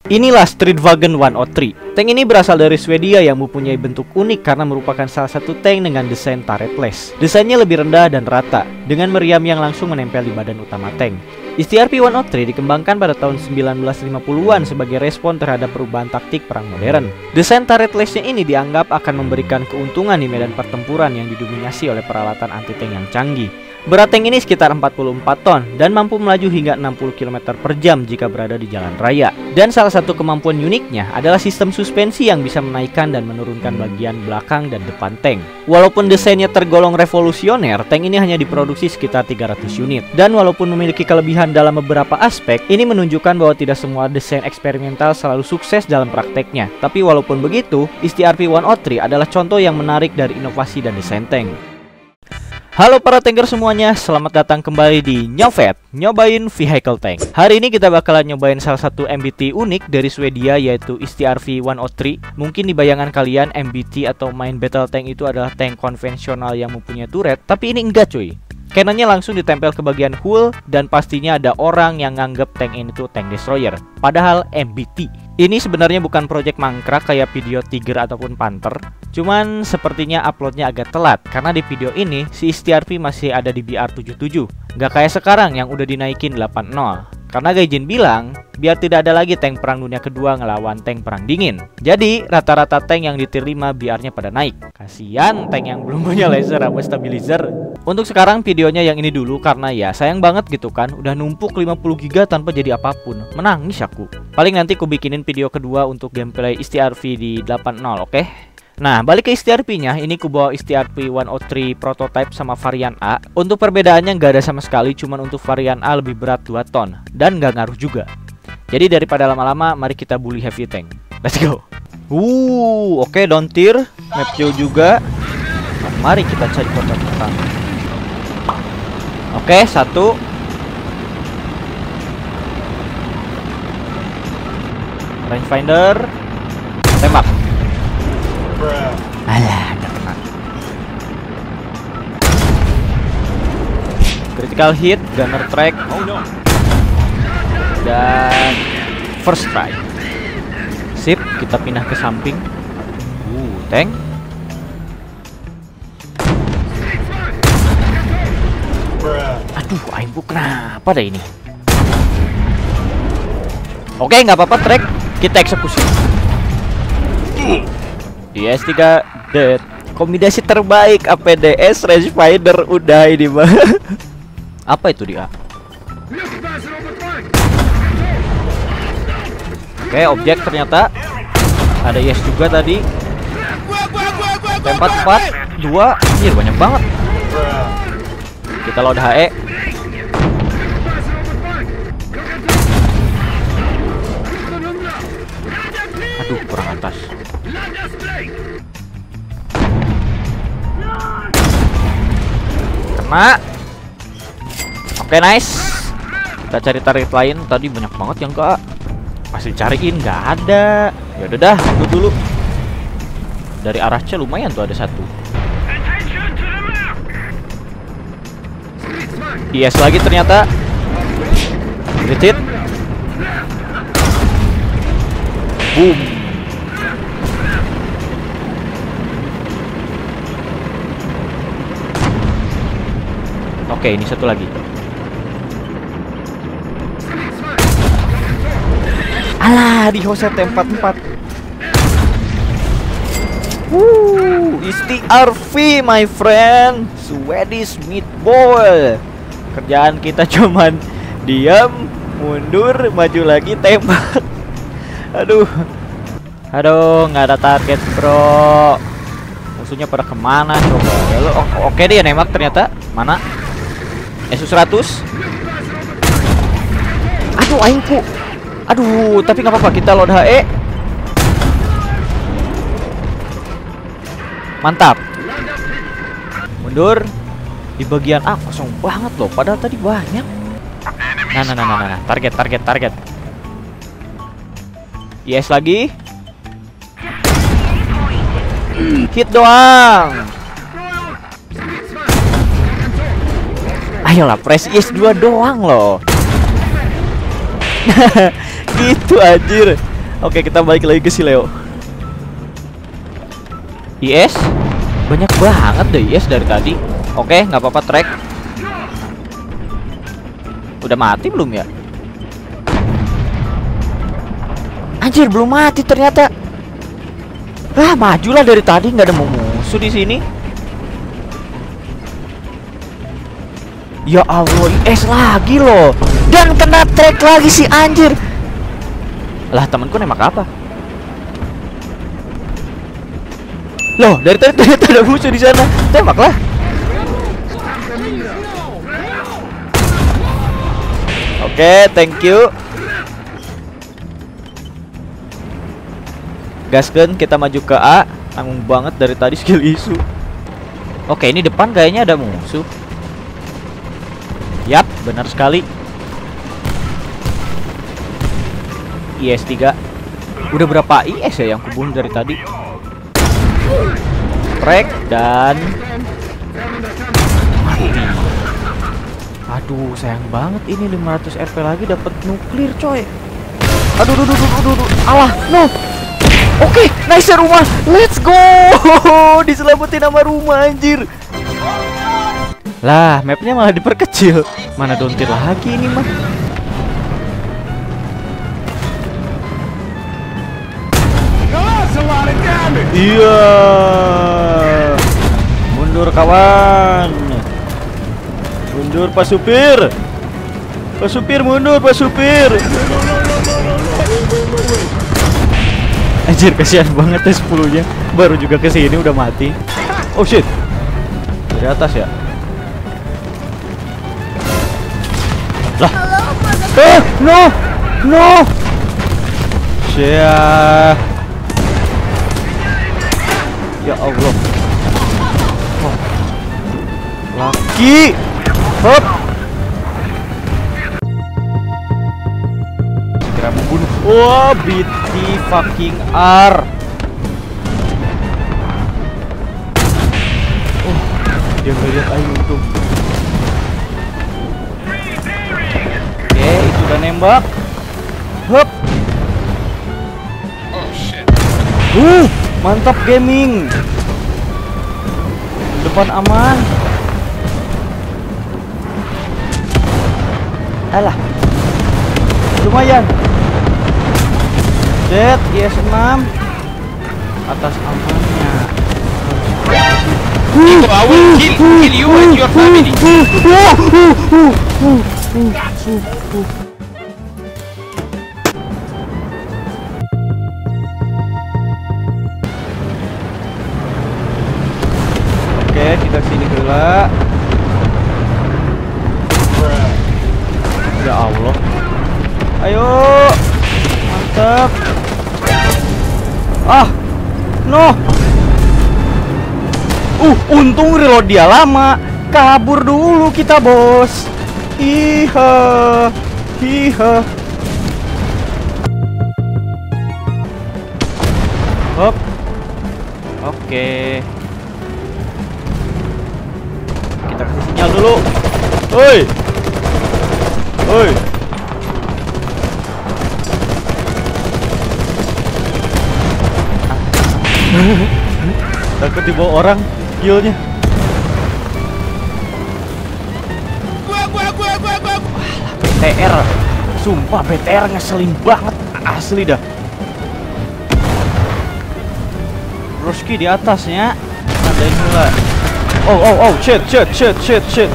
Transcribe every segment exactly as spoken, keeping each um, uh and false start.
Inilah Stridsvagn seratus tiga. Tank ini berasal dari Swedia yang mempunyai bentuk unik karena merupakan salah satu tank dengan desain turretless. Desainnya lebih rendah dan rata, dengan meriam yang langsung menempel di badan utama tank. S T R V seratus tiga dikembangkan pada tahun sembilan belas lima puluhan sebagai respon terhadap perubahan taktik perang modern. Desain turretlessnya ini dianggap akan memberikan keuntungan di medan pertempuran yang didominasi oleh peralatan anti-tank yang canggih. Berat tank ini sekitar empat puluh empat ton dan mampu melaju hingga enam puluh kilometer per jam jika berada di jalan raya. Dan salah satu kemampuan uniknya adalah sistem suspensi yang bisa menaikkan dan menurunkan bagian belakang dan depan tank. Walaupun desainnya tergolong revolusioner, tank ini hanya diproduksi sekitar tiga ratus unit. Dan walaupun memiliki kelebihan dalam beberapa aspek, ini menunjukkan bahwa tidak semua desain eksperimental selalu sukses dalam prakteknya. Tapi walaupun begitu, S T R V seratus tiga adalah contoh yang menarik dari inovasi dan desain tank. Halo para tanker semuanya, selamat datang kembali di Nyovet, nyobain vehicle tank. Hari ini kita bakalan nyobain salah satu M B T unik dari Swedia, yaitu S T R V seratus tiga. Mungkin di bayangan kalian M B T atau main battle tank itu adalah tank konvensional yang mempunyai turret, tapi ini enggak cuy. Cannonnya langsung ditempel ke bagian hull dan pastinya ada orang yang nganggep tank ini tuh tank destroyer. Padahal M B T ini sebenarnya bukan project mangkrak kayak video Tiger ataupun Panther. Cuman sepertinya uploadnya agak telat karena di video ini si S T R V masih ada di B R tujuh puluh tujuh. Nggak kayak sekarang yang udah dinaikin delapan nol. Karena Gaijin bilang biar tidak ada lagi tank perang dunia kedua ngelawan tank perang dingin. Jadi rata-rata tank yang di tier lima B R-nya pada naik. Kasian tank yang belum punya laser sama stabilizer. Untuk sekarang videonya yang ini dulu karena ya sayang banget gitu kan, udah numpuk lima puluh giga tanpa jadi apapun. Menangis aku. Paling nanti aku bikinin video kedua untuk gameplay S T R V di delapan nol, oke? Okay? Nah, balik ke S T R V-nya, ini ku bawa S T R V seratus tiga prototype sama varian A. Untuk perbedaannya nggak ada sama sekali, cuman untuk varian A lebih berat dua ton dan nggak ngaruh juga. Jadi daripada lama-lama, mari kita bully heavy tank. Let's go. Uh, oke, okay, down tier, map jauh juga. Nah, mari kita cari kota pertama. Oke, okay, satu. Rangefinder, tembak. Alah, gak kena. Critical hit, gunner track, dan first try. Sip, kita pindah ke samping. Uh, tank. Aduh, aimku kenapa dah ini? Oke, nggak apa-apa track. Kita eksekusi. D S tiga dead. Kombinasi terbaik A P D S Rangefinder udah ini mah. Apa itu dia? Oke, objek ternyata ada yes juga tadi. Tempat empat dua, anjir banyak banget. Kita load H E. Aduh, kurang atas. Kena. Oke, nice. Kita cari target lain. Tadi banyak banget yang enggak. Masih cariin, nggak ada. Ya udah dah, tunggu dulu. Dari arah C lumayan tuh ada satu. I S lagi ternyata. Hit hit. Boom. Oke, ini satu lagi. Alah, di Hose T empat puluh empat. Wuh, S T R V my friend, Swedish meatball. Kerjaan kita cuman diam, mundur, maju lagi, tembak. Aduh, aduh, nggak ada target bro. Musuhnya pada kemana coba? Lalu, oh, oke dia nembak ternyata. Mana? S U seratus. Aduh, aingku. Aduh, tapi nggak apa-apa, kita load H E. Mantap. Mundur. Di bagian A kosong banget loh, padahal tadi banyak. Nah, nah, nah, nah, nah. Target, target, target. Yes lagi. Hit doang. Ayolah, press yes dua doang loh. Gitu anjir. Oke, kita balik lagi ke si Leo. I S banyak banget deh I S dari tadi. Oke, nggak apa-apa, track. Udah mati belum ya? Anjir, belum mati ternyata. Ah, majulah dari tadi, nggak ada musuh di sini. Ya Allah, I S lagi loh. Dan kena track lagi si anjir. Lah, temanku nembak apa? Loh, dari tadi ternyata ada musuh di sana. Tembaklah. Oke, thank you. Gasken, kita maju ke A. Tanggung banget dari tadi skill isu. Oke, ini depan kayaknya ada musuh. Yap, benar sekali. I S tiga. Udah berapa I S ya yang kubunuh dari tadi? Crack dan mati. Aduh, sayang banget ini lima ratus R P lagi dapat nuklir, coy. Aduh, aduh, aduh, aduh, aduh. Alah, no. Oke, okay, nice rumah. Let's go. Diselamatin sama rumah, anjir. Lah, mapnya malah diperkecil. Mana dontir lagi ini mah. Iya. Mundur kawan. Mundur Pak Supir. Pak Supir mundur, Pak Supir. Anjir, kasihan banget ya sepuluhnya. Baru juga kesini udah mati. Oh shit. Dari atas ya. Lah. Eh, no. No. Syah. Ya Allah. Oh. Laki. Hop. Kira membunuh. Wah, B T fucking R. Oh, dia ngeliat ayo tuh. Oke, itu udah nembak. Hop. Uh, mantap gaming. Depan aman. Alah. Lumayan. Set I S enam. Atas amannya. Itu I will kill, kill you and your family. Oke, kita sini dulu. Ya Allah. Ayo. Mantap. Ah. No. Uh, untung reload dia lama. Kabur dulu kita, bos. Iha. Iha. Hop. Oke. Kita kasih sinyal dulu. Woi. Woi. Takut dibawa orang killnya. B T R. Sumpah B T R ngeselin banget. Asli dah. Broski di atasnya. Ada pula. Oh oh oh shit shit shit shit shit.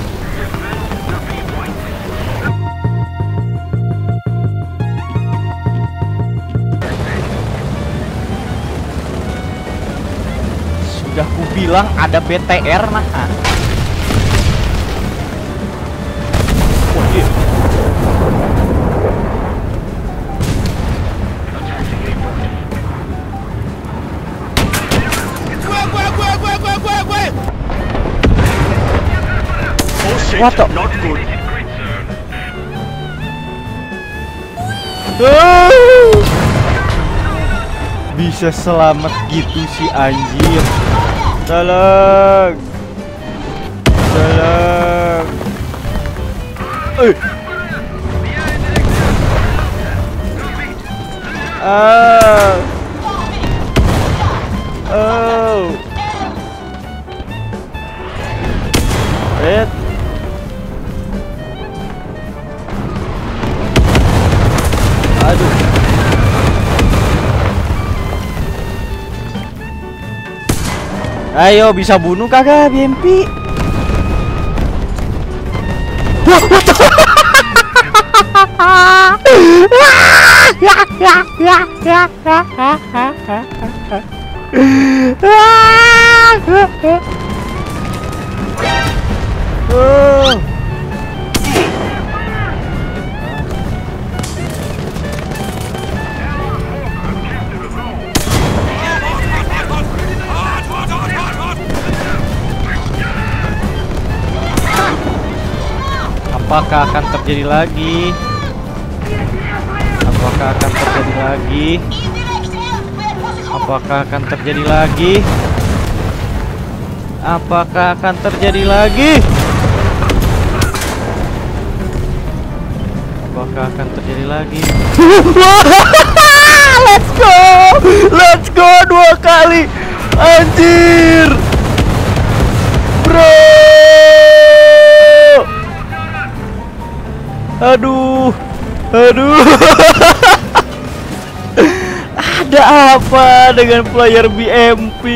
Sudah ku bilang ada B T R nah. Oh iya. What the? Not good. Oh! Bisa selamat gitu si anjir. Tolong. Tolong. Eh. Ah. Oh. Red. Aduh. Ayo, bisa bunuh kagak B M P? Wah, what the oh. Apakah akan terjadi lagi? Apakah akan terjadi lagi? Apakah akan terjadi lagi? Apakah akan terjadi lagi? Apakah akan terjadi lagi? Let's go! Let's go dua kali! Anjir! Bro! Aduh, aduh. Ada apa dengan player B M P?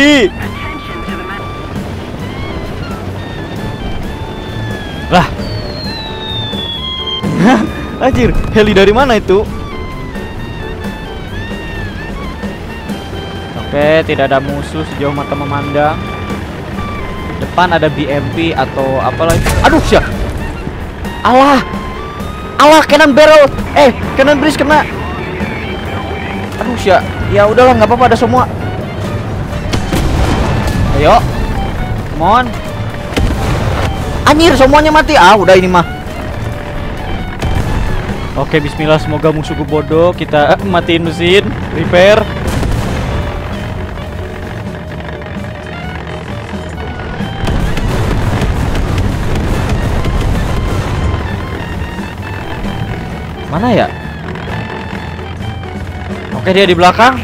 Lah, anjir, heli dari mana itu? Oke, tidak ada musuh sejauh mata memandang. Depan ada B M P atau apa lagi? Aduh, siap. Allah. Allah, cannon barrel. Eh, cannon breeze kena. Aduh, ya. Ya udahlah, nggak apa-apa, ada semua. Ayo. Come on. Anjir, semuanya mati. Ah, udah ini mah. Oke, bismillah, semoga musuhku bodoh. Kita uh, matiin mesin, repair. Mana ya? Oke, dia di belakang.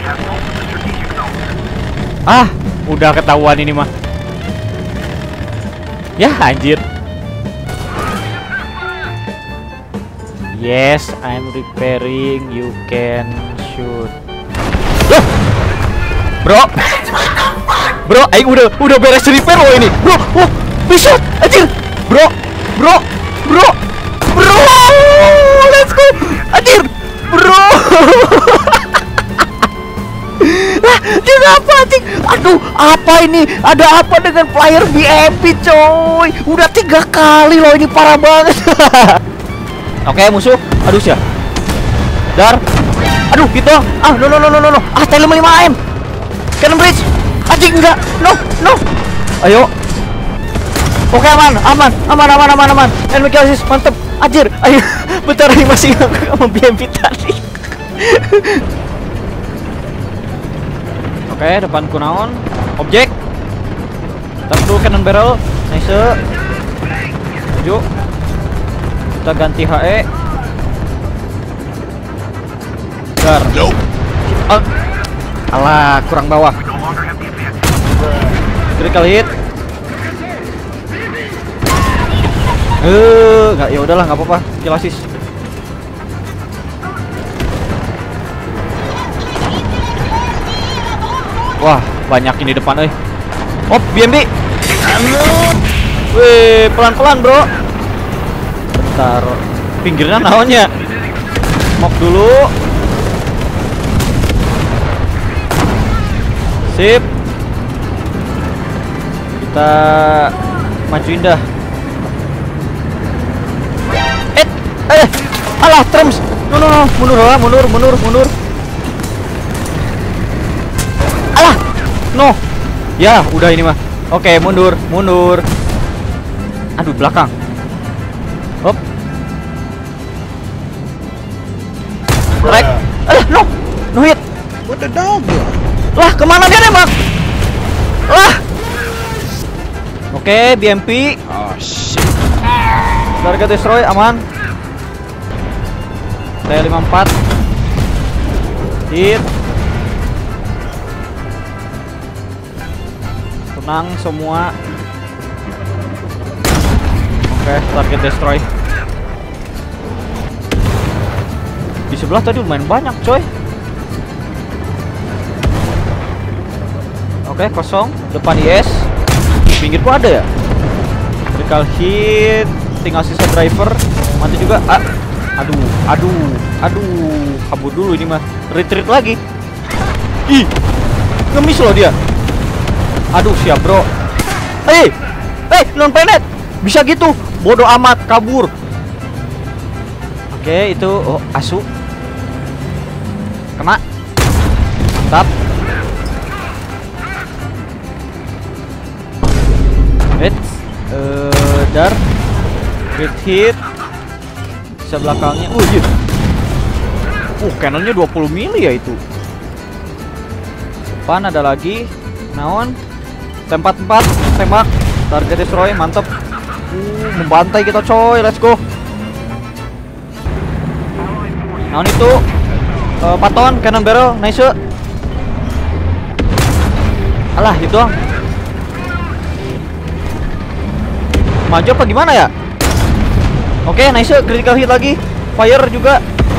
Ah, udah ketahuan ini mah. Ya, anjir. Yes, I'm repairing. You can shoot. Loh! Bro. Bro, aing udah udah beres repair loh ini. Bro, oh, bisa. Anjir. Bro, bro, bro. Bro, let's go. Anjir, bro. Ah, dia apa anjing? Aduh, apa ini? Ada apa dengan player B M P coy? Udah tiga kali loh, ini parah banget. Oke, musuh. Aduh, ya. Dar. Aduh, gitu. Ah, no no no no no. Ah, T lima puluh lima M. Cannon bridge. Anjing enggak. No, no. Ayo. Oke, aman, aman, aman, aman, aman, aman. Enemy kill assist, mantep. Anjir, ayo. Bentar, ini masih sama B M P tadi. Oke, depanku naon? Objek. Taruh dulu cannon barrel. Nice. Maju. Kita ganti H E. Dar. Ah. Alah, kurang bawah. Critical hit. Eh, nggak, ya udahlah, nggak apa-apa. Kill assist. Wah, banyak ini depan, eh. Oh, B M P. Wih, pelan-pelan, bro. Bentar, pinggirnya naonnya. Smoke dulu. Sip. Kita majuin dah. Eh, eh, alah, terms. No, no, no, mundur lah, mundur, mundur, mundur. Alah, no. Ya, udah ini mah. Oke, mundur, mundur. Aduh, belakang. Hop. Track. Eh, no. No hit. What the dog do? Lah, kemana dia nembak? Lah. Oke, B M P. Oh shit. Target destroy, aman. T lima puluh empat. Hit. Tenang semua. Oke, target destroy. Di sebelah tadi lumayan banyak, coy. Oke, kosong. Depan I S. Pinggir gua ada ya? Critical hit. Tinggal sisa driver. Mati juga. Ah. Aduh, aduh, aduh. Kabur dulu ini mah. Retreat lagi. Ih. Ngemis loh dia. Aduh, siap, bro. Hei. Hei, non planet. Bisa gitu. Bodoh amat, kabur. Oke, itu oh, asu. Kena. Mantap. Hit. Uh, dar. Hit hit. Bisa belakangnya. Uh, iya. Uh, cannonnya dua puluh mili ya itu. Depan ada lagi. Naon. Tempat empat. Tembak. Target destroy. Mantap. Uh, membantai kita coy. Let's go. Naon itu. Uh, paton. Cannon barrel. Nice. Alah, itu doang. Maju apa gimana ya? Oke, okay, nice, critical hit lagi. Fire juga.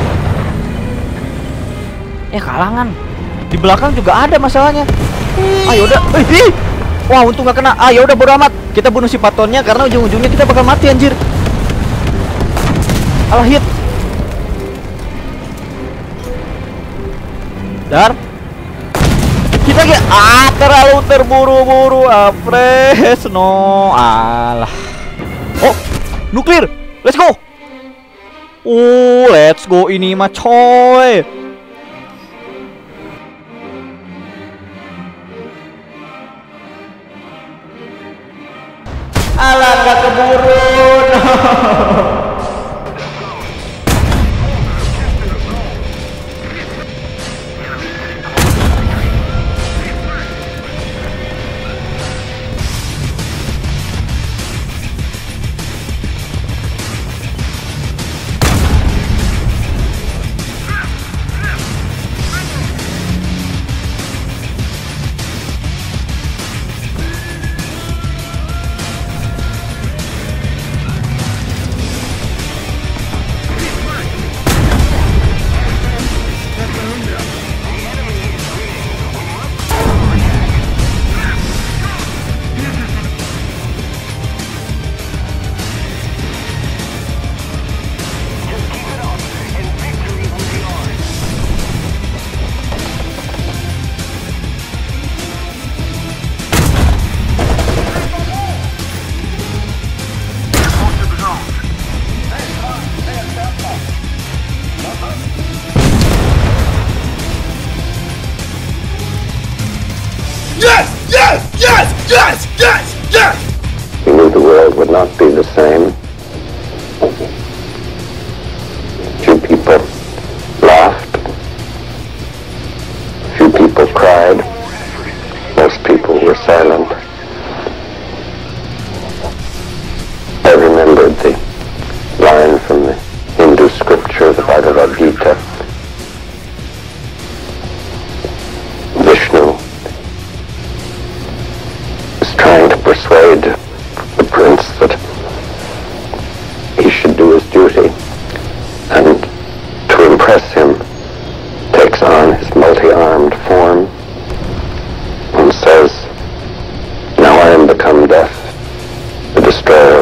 Eh, kalangan. Di belakang juga ada masalahnya. Ayo udah. Eh, wah, untung gak kena. Ah, ya udah bodo amat. Kita bunuh si patonnya karena ujung-ujungnya kita bakal mati anjir. Alah, hit. Dar. Hit lagi. Ah, terlalu terburu-buru. Apres. No. Alah. Oh, nuklir. Let's go. Oh, let's go ini mah coy. Alah, gak keburu. No. Yes! Yes! Yes! He knew the world would not be the same. Few people laughed. Few people cried. Most people were silent. I remembered the line from the Hindu scripture, the Bhagavad Gita. Vishnu is trying to persuade the prince that he should do his duty, and to impress him takes on his multi-armed form and says, "Now I am become death, the destroyer